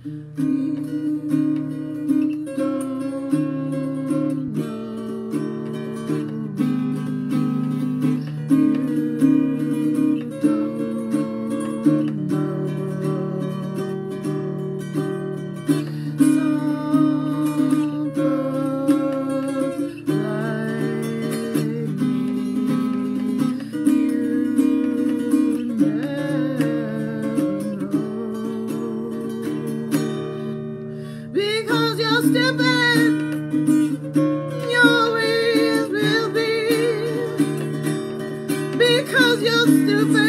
Because you're stupid, you always will be. Because you're stupid.